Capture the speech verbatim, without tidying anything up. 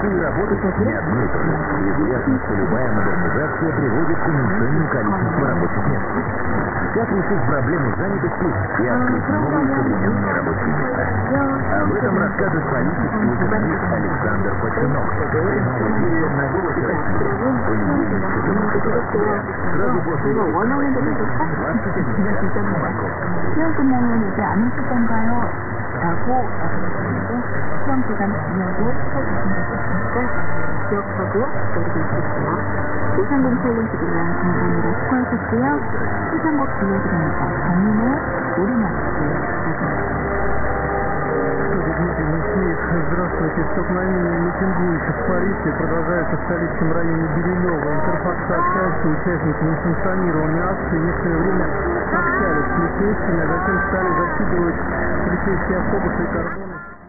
и работать не одно и то же. Известно, что любая модернизация приводит к уменьшению количества рабочих мест. Как решить проблему занятости и открыть новые современные рабочие места? Об этом расскажет политический журналист Александр Починок. Прямая эфире на «Голосе России». Понедельник, четырнадцатого октября. Сразу после двадцать один 시험 끝나면 이제 안 오실 건가요? 라고 물어봤는데 시험 기간 중요하고 시작하신 것 같으니까 기억하고 기다리고 있겠고요. 오삼공팔 년 기준으로 감사합니다. 수고하셨고요. 시상곡 들려드립니다. 장민의 우리나라라고. Здравствуйте. Столкновение митингующих с полицией продолжается в столичном районе Бирюлево. Интерфакс сообщает, что участники несанкционированной акции некоторое время общались с полицейскими, а затем стали закидывать полицейские автобусы и кордоны.